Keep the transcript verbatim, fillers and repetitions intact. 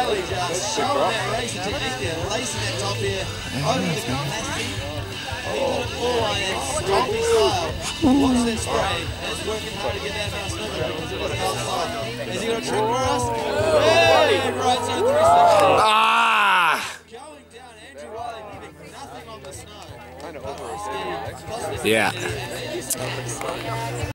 Wiley just showing that racing technique there, lacing that top here over the capacity. He got it forward and stompy style. Watch that spray. It's working hard to get that mouse number because it was a half side. Has he got a trick for us? Yeah, right side three seconds. Ah! Going down, Andrew Wiley leaving nothing on the snow. Yeah.